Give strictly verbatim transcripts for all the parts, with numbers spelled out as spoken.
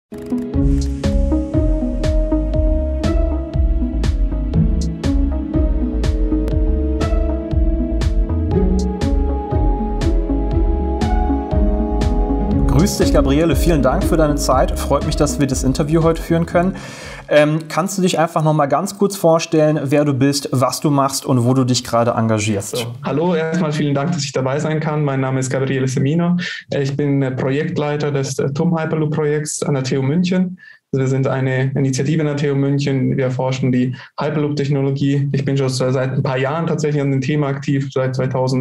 Grüß dich, Gabriele. Vielen Dank für deine Zeit. Freut mich, dass wir das Interview heute führen können. Ähm, kannst du dich einfach noch mal ganz kurz vorstellen, wer du bist, was du machst und wo du dich gerade engagierst? So, hallo, erstmal vielen Dank, dass ich dabei sein kann. Mein Name ist Gabriele Semino. Ich bin Projektleiter des T U M Hyperloop-Projekts an der T U München. Wir sind eine Initiative an der T U München. Wir erforschen die Hyperloop-Technologie. Ich bin schon seit ein paar Jahren tatsächlich an dem Thema aktiv, seit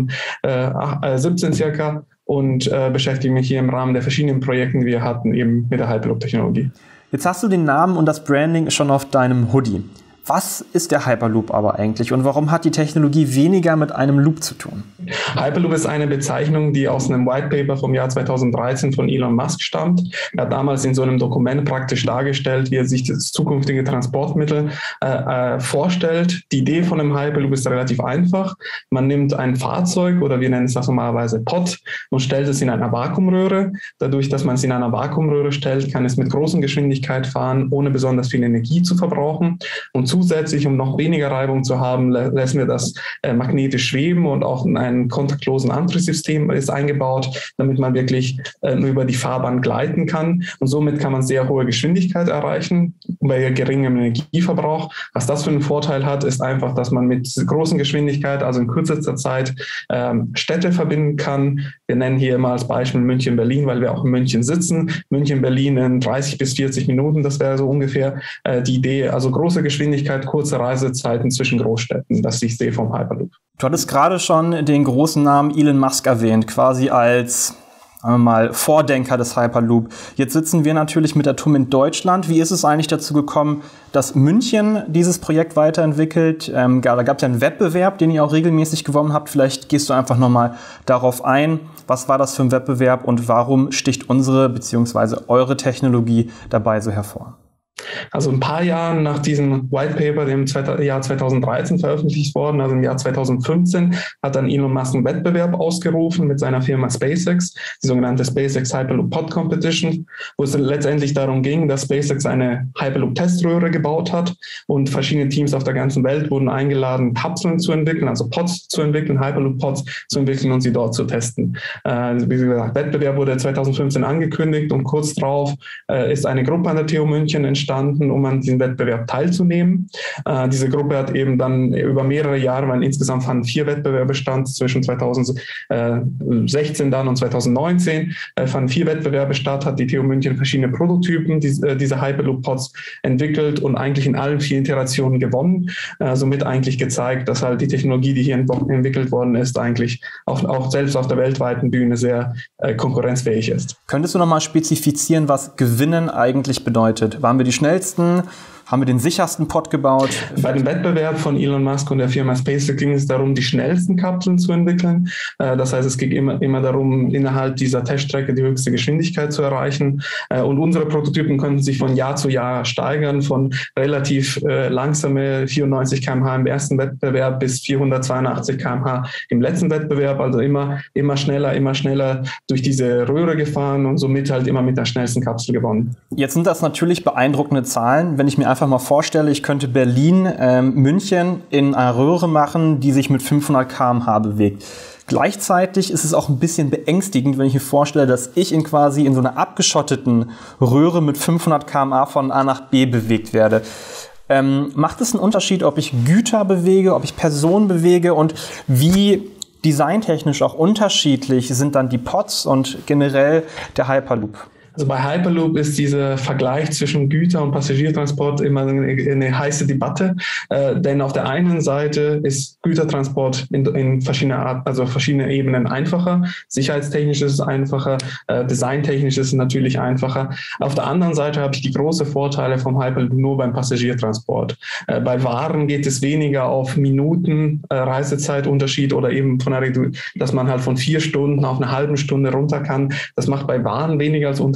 zweitausendsiebzehn circa, und äh, beschäftige mich hier im Rahmen der verschiedenen Projekte, die wir hatten, eben mit der Hyperloop-Technologie. Jetzt hast du den Namen und das Branding schon auf deinem Hoodie. Was ist der Hyperloop aber eigentlich und warum hat die Technologie weniger mit einem Loop zu tun? Hyperloop ist eine Bezeichnung, die aus einem White Paper vom Jahr zweitausenddreizehn von Elon Musk stammt. Er hat damals in so einem Dokument praktisch dargestellt, wie er sich das zukünftige Transportmittel äh, äh, vorstellt. Die Idee von einem Hyperloop ist relativ einfach. Man nimmt ein Fahrzeug, oder wir nennen es das normalerweise Pod, und stellt es in einer Vakuumröhre. Dadurch, dass man es in einer Vakuumröhre stellt, kann es mit großer Geschwindigkeit fahren, ohne besonders viel Energie zu verbrauchen. Und zusätzlich, um noch weniger Reibung zu haben, lassen wir das äh, magnetisch schweben, und auch ein kontaktlosen Antriebssystem ist eingebaut, damit man wirklich äh, nur über die Fahrbahn gleiten kann. Und somit kann man sehr hohe Geschwindigkeit erreichen bei geringem Energieverbrauch. Was das für einen Vorteil hat, ist einfach, dass man mit großen Geschwindigkeit, also in kürzester Zeit, ähm, Städte verbinden kann. Wir nennen hier immer als Beispiel München-Berlin, weil wir auch in München sitzen. München-Berlin in dreißig bis vierzig Minuten, das wäre so ungefähr äh, die Idee. Also große Geschwindigkeit, kurze Reisezeiten zwischen Großstädten. Das ist die Idee vom Hyperloop. Du hattest gerade schon den großen Namen Elon Musk erwähnt, quasi als, sagen wir mal, Vordenker des Hyperloop. Jetzt sitzen wir natürlich mit der T U M in Deutschland. Wie ist es eigentlich dazu gekommen, dass München dieses Projekt weiterentwickelt? Ähm, da gab es ja einen Wettbewerb, den ihr auch regelmäßig gewonnen habt. Vielleicht gehst du einfach nochmal darauf ein. Was war das für ein Wettbewerb und warum sticht unsere bzw. eure Technologie dabei so hervor? Also ein paar Jahre nach diesem White Paper, dem Jahr zweitausenddreizehn veröffentlicht worden, also im Jahr zweitausendfünfzehn, hat dann Elon Musk einen Wettbewerb ausgerufen mit seiner Firma SpaceX, die sogenannte SpaceX Hyperloop Pod Competition, wo es letztendlich darum ging, dass SpaceX eine Hyperloop-Teströhre gebaut hat, und verschiedene Teams auf der ganzen Welt wurden eingeladen, Kapseln zu entwickeln, also Pods zu entwickeln, Hyperloop-Pods zu entwickeln und sie dort zu testen. Äh, wie gesagt, der Wettbewerb wurde zweitausendfünfzehn angekündigt, und kurz darauf äh, ist eine Gruppe an der T U München entstanden, um an diesem Wettbewerb teilzunehmen. Äh, diese Gruppe hat eben dann über mehrere Jahre, weil insgesamt fanden vier Wettbewerbe statt, zwischen zweitausendsechzehn dann und zweitausendneunzehn äh, fanden vier Wettbewerbe statt, hat die T U München verschiedene Prototypen die, äh, dieser Hyperloop-Pods entwickelt und eigentlich in allen vier Iterationen gewonnen. Äh, somit eigentlich gezeigt, dass halt die Technologie, die hier ent- entwickelt worden ist, eigentlich auch, auch selbst auf der weltweiten Bühne sehr äh, konkurrenzfähig ist. Könntest du nochmal spezifizieren, was Gewinnen eigentlich bedeutet? Waren wir die schnellsten? Haben wir den sichersten Pod gebaut? Bei dem Wettbewerb von Elon Musk und der Firma SpaceX ging es darum, die schnellsten Kapseln zu entwickeln. Das heißt, es ging immer, immer darum, innerhalb dieser Teststrecke die höchste Geschwindigkeit zu erreichen. Und unsere Prototypen konnten sich von Jahr zu Jahr steigern, von relativ langsame vierundneunzig Kilometer pro Stunde im ersten Wettbewerb bis vierhundertzweiundachtzig Kilometer pro Stunde im letzten Wettbewerb. Also immer, immer schneller, immer schneller durch diese Röhre gefahren und somit halt immer mit der schnellsten Kapsel gewonnen. Jetzt sind das natürlich beeindruckende Zahlen. Wenn ich mir einfach mal vorstelle, ich könnte Berlin, ähm, München in einer Röhre machen, die sich mit fünfhundert Kilometer pro Stunde bewegt. Gleichzeitig ist es auch ein bisschen beängstigend, wenn ich mir vorstelle, dass ich in quasi in so einer abgeschotteten Röhre mit fünfhundert Kilometer pro Stunde von A nach B bewegt werde. Ähm, macht es einen Unterschied, ob ich Güter bewege, ob ich Personen bewege, und wie designtechnisch auch unterschiedlich sind dann die Pods und generell der Hyperloop? Also bei Hyperloop ist dieser Vergleich zwischen Güter- und Passagiertransport immer eine, eine heiße Debatte, äh, denn auf der einen Seite ist Gütertransport in, in verschiedene Art, also verschiedene Ebenen einfacher. Sicherheitstechnisch ist es einfacher, äh, designtechnisch ist es natürlich einfacher. Auf der anderen Seite habe ich die großen Vorteile vom Hyperloop nur beim Passagiertransport. Äh, bei Waren geht es weniger auf Minuten äh, Reisezeitunterschied oder eben von der, dass man halt von vier Stunden auf eine halbe Stunde runter kann. Das macht bei Waren weniger als Unterschied.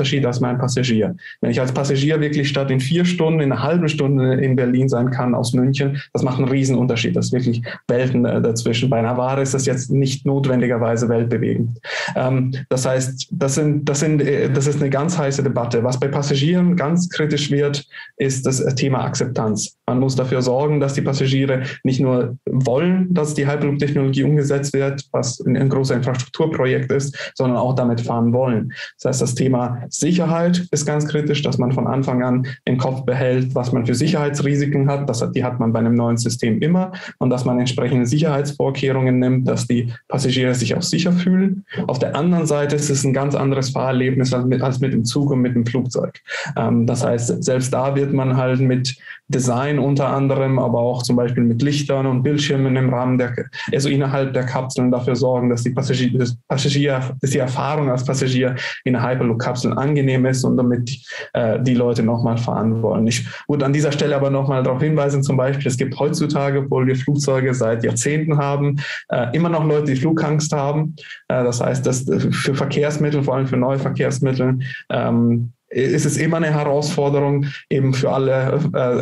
Unterschied als mein Passagier. Wenn ich als Passagier wirklich statt in vier Stunden, in einer halben Stunde in Berlin sein kann aus München, das macht einen riesen Unterschied. Das ist wirklich Welten äh, dazwischen. Bei einer Ware ist das jetzt nicht notwendigerweise weltbewegend. Ähm, das heißt, das, sind, das, sind, äh, das ist eine ganz heiße Debatte. Was bei Passagieren ganz kritisch wird, ist das Thema Akzeptanz. Man muss dafür sorgen, dass die Passagiere nicht nur wollen, dass die Hyperloop-Technologie umgesetzt wird, was ein, ein großer Infrastrukturprojekt ist, sondern auch damit fahren wollen. Das heißt, das Thema Sicherheit ist ganz kritisch, dass man von Anfang an im Kopf behält, was man für Sicherheitsrisiken hat. Das hat, die hat man bei einem neuen System immer. Und dass man entsprechende Sicherheitsvorkehrungen nimmt, dass die Passagiere sich auch sicher fühlen. Auf der anderen Seite ist es ein ganz anderes Fahrerlebnis als mit, als mit dem Zug und mit dem Flugzeug. Ähm, das heißt, selbst da wird man halt mit Design unter anderem, aber auch zum Beispiel mit Lichtern und Bildschirmen im Rahmen der, also innerhalb der Kapseln dafür sorgen, dass die Passagier, das Passagier, dass die Erfahrung als Passagier in Hyperloop-Kapseln angenehm ist und damit äh, die Leute nochmal fahren wollen. Ich würde an dieser Stelle aber nochmal darauf hinweisen, zum Beispiel, es gibt heutzutage, obwohl wir Flugzeuge seit Jahrzehnten haben, äh, immer noch Leute, die Flugangst haben. Äh, das heißt, dass für Verkehrsmittel, vor allem für neue Verkehrsmittel, ähm, ist es immer eine Herausforderung, eben für alle,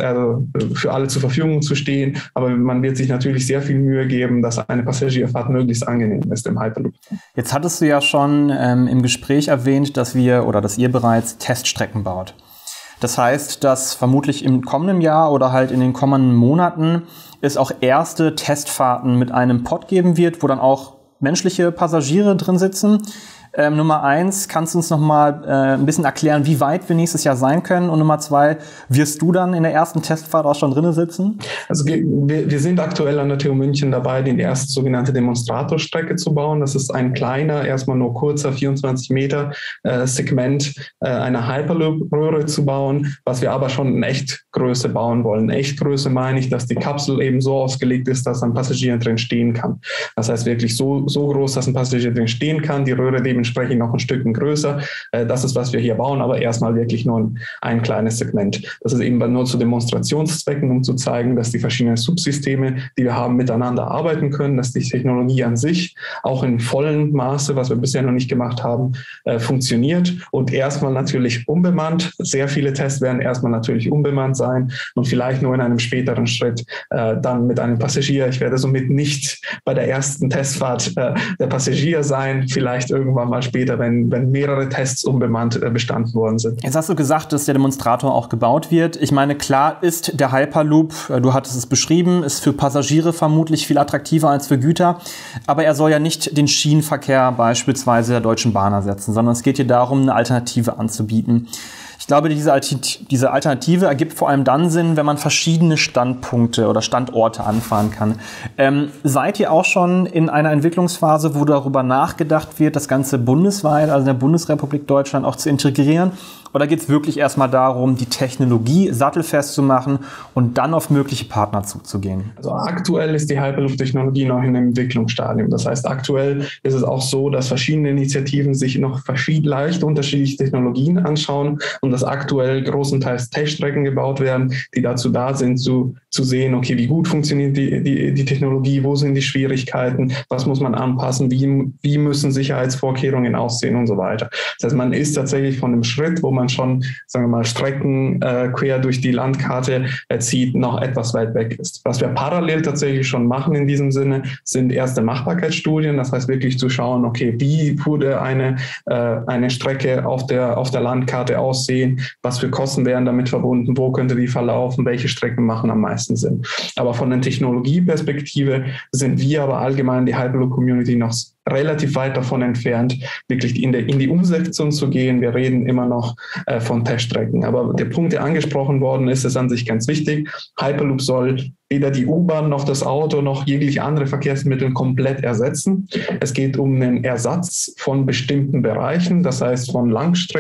äh, für alle zur Verfügung zu stehen. Aber man wird sich natürlich sehr viel Mühe geben, dass eine Passagierfahrt möglichst angenehm ist im Hyperloop. Jetzt hattest du ja schon ähm, im Gespräch erwähnt, dass wir oder dass ihr bereits Teststrecken baut. Das heißt, dass vermutlich im kommenden Jahr oder halt in den kommenden Monaten es auch erste Testfahrten mit einem Pod geben wird, wo dann auch menschliche Passagiere drin sitzen. Ähm, Nummer eins, kannst du uns noch mal äh, ein bisschen erklären, wie weit wir nächstes Jahr sein können? Und Nummer zwei, wirst du dann in der ersten Testfahrt auch schon drinnen sitzen? Also wir, wir sind aktuell an der T U München dabei, die erste sogenannte Demonstratorstrecke zu bauen. Das ist ein kleiner, erstmal nur kurzer, vierundzwanzig Meter äh, Segment äh, einer Hyperloop-Röhre zu bauen, was wir aber schon in Echtgröße bauen wollen. Echtgröße meine ich, dass die Kapsel eben so ausgelegt ist, dass ein Passagier drin stehen kann. Das heißt wirklich so, so groß, dass ein Passagier drin stehen kann, die Röhre dementsprechend noch ein Stückchen größer. Das ist, was wir hier bauen, aber erstmal wirklich nur ein, ein kleines Segment. Das ist eben nur zu Demonstrationszwecken, um zu zeigen, dass die verschiedenen Subsysteme, die wir haben, miteinander arbeiten können, dass die Technologie an sich auch in vollem Maße, was wir bisher noch nicht gemacht haben, äh, funktioniert und erstmal natürlich unbemannt. Sehr viele Tests werden erstmal natürlich unbemannt sein und vielleicht nur in einem späteren Schritt äh, dann mit einem Passagier. Ich werde somit nicht bei der ersten Testfahrt äh, der Passagier sein, vielleicht irgendwann mal später, wenn, wenn mehrere Tests unbemannt äh, bestanden worden sind. Jetzt hast du gesagt, dass der Demonstrator auch gebaut wird. Ich meine, klar ist der Hyperloop, du hattest es beschrieben, ist für Passagiere vermutlich viel attraktiver als für Güter, aber er soll ja nicht den Schienenverkehr beispielsweise der Deutschen Bahn ersetzen, sondern es geht hier darum, eine Alternative anzubieten. Ich glaube, diese, diese Alternative ergibt vor allem dann Sinn, wenn man verschiedene Standpunkte oder Standorte anfahren kann. Ähm, seid ihr auch schon in einer Entwicklungsphase, wo darüber nachgedacht wird, das Ganze bundesweit, also in der Bundesrepublik Deutschland, auch zu integrieren? Oder geht es wirklich erstmal darum, die Technologie sattelfest zu machen und dann auf mögliche Partner zuzugehen? Also aktuell ist die Hyperloop-Technologie noch in einem Entwicklungsstadium. Das heißt, aktuell ist es auch so, dass verschiedene Initiativen sich noch verschieden leicht unterschiedliche Technologien anschauen und dass aktuell großenteils Teststrecken gebaut werden, die dazu da sind, zu, zu sehen, okay, wie gut funktioniert die, die, die Technologie, wo sind die Schwierigkeiten, was muss man anpassen, wie, wie müssen Sicherheitsvorkehrungen aussehen und so weiter. Das heißt, man ist tatsächlich von einem Schritt, wo man man schon, sagen wir mal, Strecken äh, quer durch die Landkarte äh, zieht, noch etwas weit weg ist. Was wir parallel tatsächlich schon machen in diesem Sinne, sind erste Machbarkeitsstudien. Das heißt wirklich zu schauen, okay, wie würde eine, äh, eine Strecke auf der, auf der Landkarte aussehen, was für Kosten wären damit verbunden, wo könnte die verlaufen, welche Strecken machen am meisten Sinn. Aber von der Technologieperspektive sind wir aber allgemein die Hyperloop-Community noch relativ weit davon entfernt, wirklich in, der, in die Umsetzung zu gehen. Wir reden immer noch äh, von Teststrecken. Aber der Punkt, der angesprochen worden ist, ist an sich ganz wichtig. Hyperloop soll weder die U-Bahn noch das Auto noch jegliche andere Verkehrsmittel komplett ersetzen. Es geht um einen Ersatz von bestimmten Bereichen, das heißt von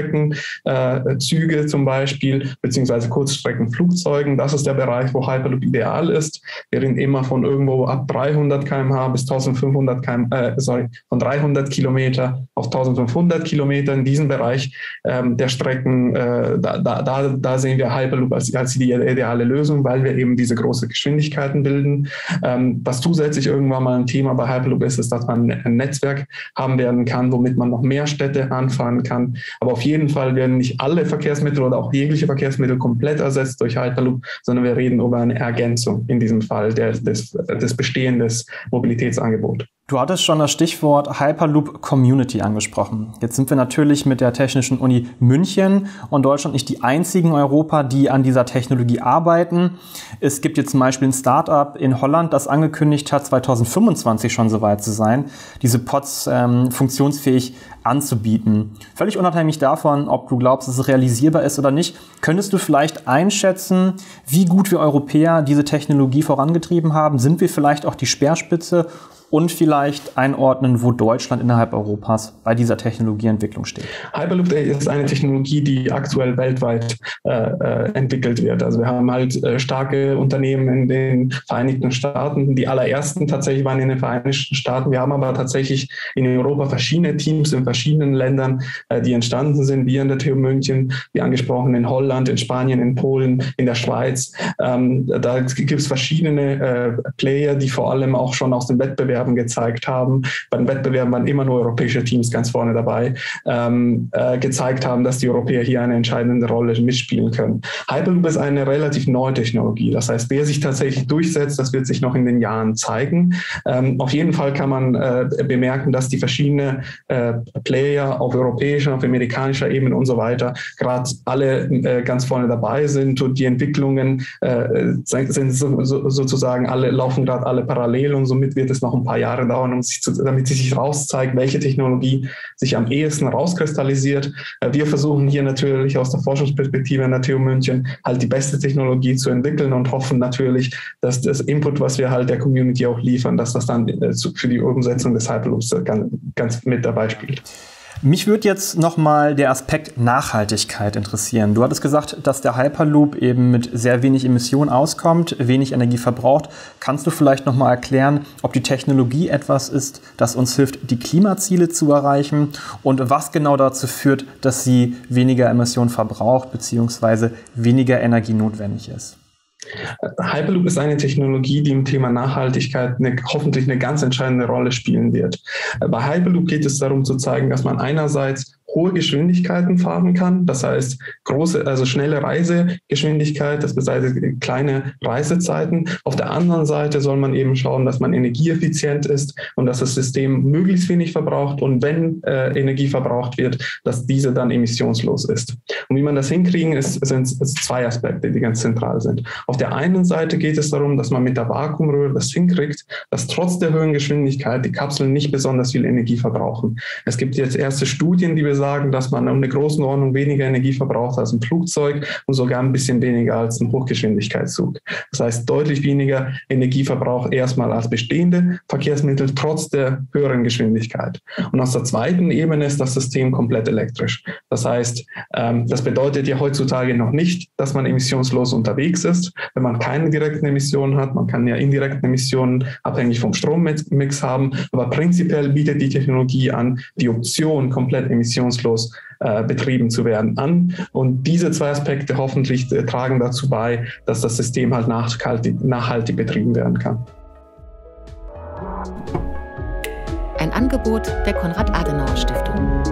Langstreckenzüge äh, zum Beispiel, beziehungsweise Kurzstreckenflugzeugen. Das ist der Bereich, wo Hyperloop ideal ist. Wir reden immer von irgendwo ab dreihundert Kilometer pro Stunde bis eintausendfünfhundert Kilometer, äh, sorry, von dreihundert Kilometer auf eintausendfünfhundert Kilometer. In diesem Bereich ähm, der Strecken, äh, da, da, da sehen wir Hyperloop als, als die ideale Lösung, weil wir eben diese großen Geschwindigkeiten bilden. Ähm, was zusätzlich irgendwann mal ein Thema bei Hyperloop ist, ist, dass man ein Netzwerk haben werden kann, womit man noch mehr Städte anfahren kann. Aber auf jeden Fall werden nicht alle Verkehrsmittel oder auch jegliche Verkehrsmittel komplett ersetzt durch Hyperloop, sondern wir reden über eine Ergänzung in diesem Fall der, des, des bestehenden Mobilitätsangebots. Du hattest schon das Stichwort Hyperloop Community angesprochen. Jetzt sind wir natürlich mit der Technischen Uni München und Deutschland nicht die einzigen in Europa, die an dieser Technologie arbeiten. Es gibt jetzt zum Beispiel ein Startup in Holland, das angekündigt hat, zweitausendfünfundzwanzig schon soweit zu sein, diese Pods ähm, funktionsfähig anzubieten. Völlig unabhängig davon, ob du glaubst, dass es realisierbar ist oder nicht, könntest du vielleicht einschätzen, wie gut wir Europäer diese Technologie vorangetrieben haben? Sind wir vielleicht auch die Speerspitze? Und vielleicht einordnen, wo Deutschland innerhalb Europas bei dieser Technologieentwicklung steht. Hyperloop ist eine Technologie, die aktuell weltweit äh, entwickelt wird. Also wir haben halt äh, starke Unternehmen in den Vereinigten Staaten. Die allerersten tatsächlich waren in den Vereinigten Staaten. Wir haben aber tatsächlich in Europa verschiedene Teams in verschiedenen Ländern, äh, die entstanden sind. Wir in der T U München, wie angesprochen, in Holland, in Spanien, in Polen, in der Schweiz. Ähm, da gibt es verschiedene äh, Player, die vor allem auch schon aus dem Wettbewerb gezeigt haben. Bei den Wettbewerben waren immer nur europäische Teams ganz vorne dabei, ähm, äh, gezeigt haben, dass die Europäer hier eine entscheidende Rolle mitspielen können. Hyperloop ist eine relativ neue Technologie. Das heißt, wer sich tatsächlich durchsetzt, das wird sich noch in den Jahren zeigen. Ähm, auf jeden Fall kann man äh, bemerken, dass die verschiedenen äh, Player auf europäischer, auf amerikanischer Ebene und so weiter gerade alle äh, ganz vorne dabei sind und die Entwicklungen äh, sind so, so, sozusagen alle, laufen gerade alle parallel und somit wird es noch ein paar Jahre dauern, um sich zu, damit sie sich rauszeigt, welche Technologie sich am ehesten rauskristallisiert. Wir versuchen hier natürlich aus der Forschungsperspektive in der T U München halt die beste Technologie zu entwickeln und hoffen natürlich, dass das Input, was wir halt der Community auch liefern, dass das dann für die Umsetzung des Hyperloops ganz, ganz mit dabei spielt. Mich würde jetzt nochmal der Aspekt Nachhaltigkeit interessieren. Du hattest gesagt, dass der Hyperloop eben mit sehr wenig Emissionen auskommt, wenig Energie verbraucht. Kannst du vielleicht nochmal erklären, ob die Technologie etwas ist, das uns hilft, die Klimaziele zu erreichen und was genau dazu führt, dass sie weniger Emissionen verbraucht bzw. weniger Energie notwendig ist? Hyperloop ist eine Technologie, die im Thema Nachhaltigkeit eine, hoffentlich eine ganz entscheidende Rolle spielen wird. Bei Hyperloop geht es darum zu zeigen, dass man einerseits hohe Geschwindigkeiten fahren kann, das heißt große, also schnelle Reisegeschwindigkeit, das bedeutet kleine Reisezeiten. Auf der anderen Seite soll man eben schauen, dass man energieeffizient ist und dass das System möglichst wenig verbraucht und wenn äh, Energie verbraucht wird, dass diese dann emissionslos ist. Und wie man das hinkriegen, ist, sind es zwei Aspekte, die ganz zentral sind. Auf der einen Seite geht es darum, dass man mit der Vakuumröhre das hinkriegt, dass trotz der hohen Geschwindigkeit die Kapseln nicht besonders viel Energie verbrauchen. Es gibt jetzt erste Studien, die besagen, dass man um eine Größenordnung weniger Energie verbraucht als ein Flugzeug und sogar ein bisschen weniger als ein Hochgeschwindigkeitszug. Das heißt, deutlich weniger Energieverbrauch erstmal als bestehende Verkehrsmittel trotz der höheren Geschwindigkeit. Und aus der zweiten Ebene ist das System komplett elektrisch. Das heißt, ähm, das bedeutet ja heutzutage noch nicht, dass man emissionslos unterwegs ist, wenn man keine direkten Emissionen hat. Man kann ja indirekte Emissionen abhängig vom Strommix haben, aber prinzipiell bietet die Technologie an, die Option komplett emissionslos äh, betrieben zu werden an. Und diese zwei Aspekte hoffentlich äh, tragen dazu bei, dass das System halt nachhaltig, nachhaltig betrieben werden kann. Ein Angebot der Konrad-Adenauer-Stiftung.